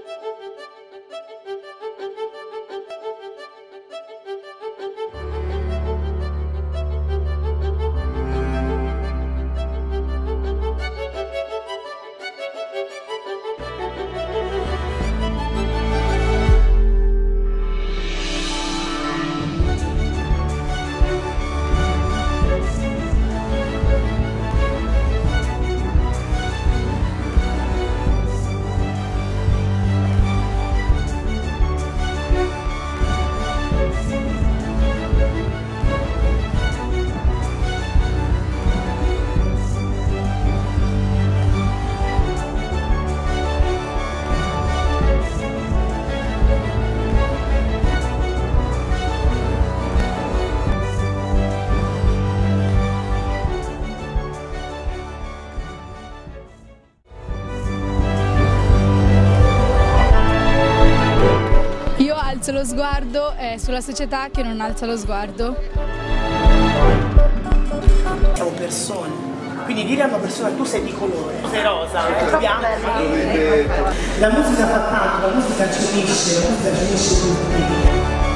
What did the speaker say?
Alzo lo sguardo sulla società che non alza lo sguardo. Siamo persone, quindi dire a una persona tu sei di colore, tu sei rosa, tu bianco, la musica fa tanto, la musica ci unisce tutti.